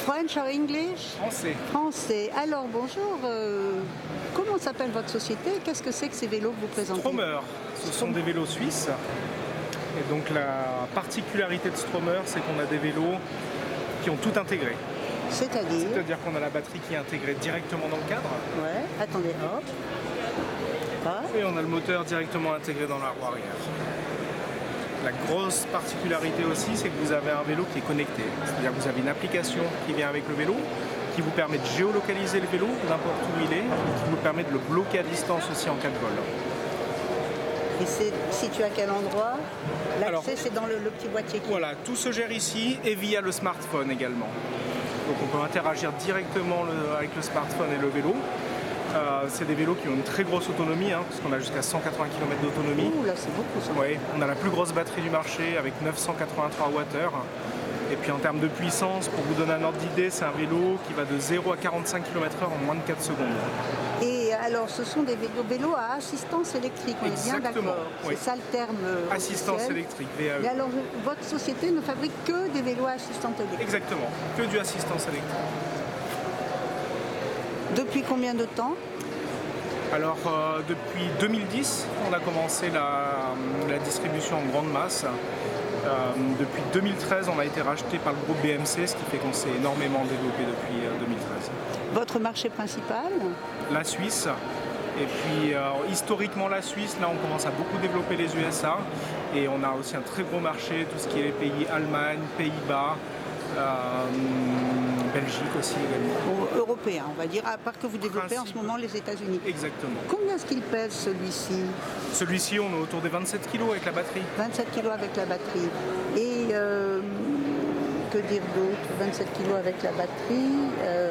French or English? Français. Français. Alors bonjour, comment s'appelle votre société? Qu'est-ce que c'est que ces vélos que vous présentez? Stromer, ce sont des vélos suisses. Et donc la particularité de Stromer, c'est qu'on a des vélos qui ont tout intégré. C'est-à-dire? C'est-à-dire qu'on a la batterie qui est intégrée directement dans le cadre. Ouais, attendez, hop. Ah. Et on a le moteur directement intégré dans la roue arrière. La grosse particularité aussi, c'est que vous avez un vélo qui est connecté. C'est-à-dire que vous avez une application qui vient avec le vélo, qui vous permet de géolocaliser le vélo n'importe où il est, et qui vous permet de le bloquer à distance aussi en cas de vol. Et c'est situé à quel endroit? L'accès, c'est dans le petit boîtier qui... Voilà, tout se gère ici et via le smartphone également. Donc on peut interagir directement avec le smartphone et le vélo. C'est des vélos qui ont une très grosse autonomie, parce qu'on a jusqu'à 180 km d'autonomie. Ouh là, c'est beaucoup ça. Oui, on a la plus grosse batterie du marché avec 983 Wh. Et puis en termes de puissance, pour vous donner un ordre d'idée, c'est un vélo qui va de 0 à 45 km/h en moins de 4 secondes. Et alors, ce sont des vélos à assistance électrique, on est bien d'accord. Oui. C'est ça le terme Assistance officiel. électrique, VAE. Et alors, votre société ne fabrique que des vélos à assistance électrique? Exactement, que du assistance électrique. Depuis combien de temps? Alors depuis 2010, on a commencé la distribution en grande masse. Depuis 2013, on a été racheté par le groupe BMC, ce qui fait qu'on s'est énormément développé depuis 2013. Votre marché principal? La Suisse. Et puis historiquement la Suisse, là on commence à beaucoup développer les USA. Et on a aussi un très gros marché, tout ce qui est les pays Allemagne, Pays-Bas, Belgique aussi également. Européen, on va dire, à part que vous développez en ce moment les États-Unis. Exactement. Combien est-ce qu'il pèse celui-ci? Celui-ci, on est autour des 27 kg avec la batterie. 27 kg avec la batterie. Et que dire d'autre? 27 kg avec la batterie.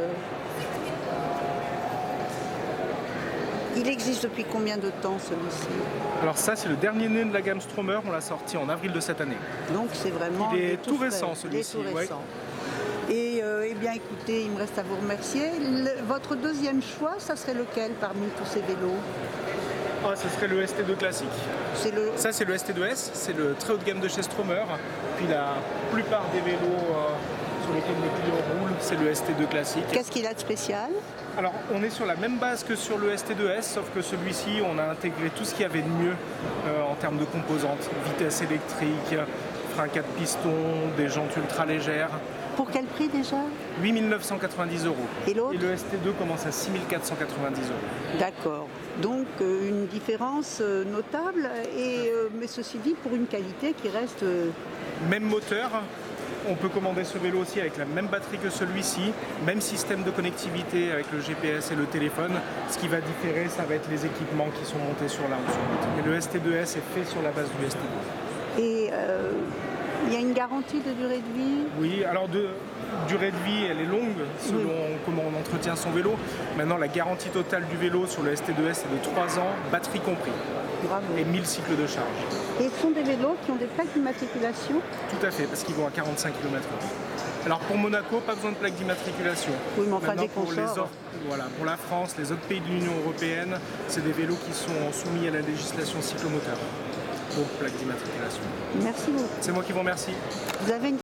Il existe depuis combien de temps celui-ci? Alors ça, c'est le dernier né de la gamme Stromer, on l'a sorti en avril de cette année. Donc c'est vraiment... Il est tout récent celui-ci. Ouais. Et eh bien écoutez, il me reste à vous remercier. Votre deuxième choix, ça serait lequel parmi tous ces vélos? Ah, ce serait le ST2 classique. Ça c'est le ST2S, c'est le très haut de gamme de chez Stromer. Puis la plupart des vélos sur lesquels les clients roulent, c'est le ST2 classique. Qu'est-ce qu'il a de spécial? Alors on est sur la même base que sur le ST2S, sauf que celui-ci on a intégré tout ce qu'il y avait de mieux en termes de composantes. Vitesse électrique, frein 4 pistons, des jantes ultra légères. Pour quel prix déjà? 8 990 €. Et l'autre? Et le ST2 commence à 6 490 €. D'accord. Donc une différence notable, mais ceci dit pour une qualité qui reste... Même moteur, on peut commander ce vélo aussi avec la même batterie que celui-ci, même système de connectivité avec le GPS et le téléphone. Ce qui va différer, ça va être les équipements qui sont montés sur la route. Mais le ST2S est fait sur la base du ST2. Et il y a une garantie de durée de vie? Oui, alors durée de vie, elle est longue selon comment on entretient son vélo. Maintenant, la garantie totale du vélo sur le ST2S est de 3 ans, batterie compris. Bravo. Et 1000 cycles de charge. Et ce sont des vélos qui ont des plaques d'immatriculation? Tout à fait, parce qu'ils vont à 45 km/h. Alors pour Monaco, pas besoin de plaque d'immatriculation. Oui, mais enfin maintenant, dès qu'on sort... Voilà, pour la France, les autres pays de l'Union européenne, c'est des vélos qui sont soumis à la législation cyclomoteur. Donc plaque d'immatriculation. Merci beaucoup. C'est moi qui vous remercie. Vous avez une